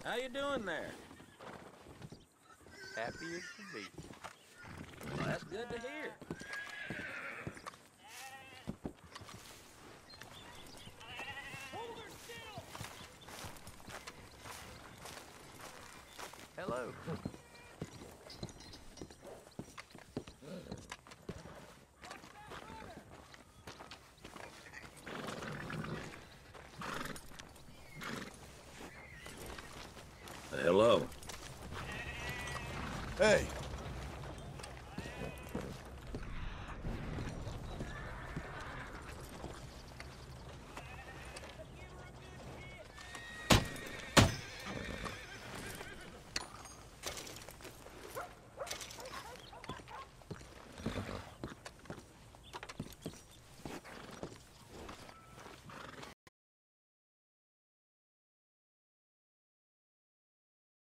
How you doing there? Happy as can be. Well, that's good to hear. Hello. Hello. Hey,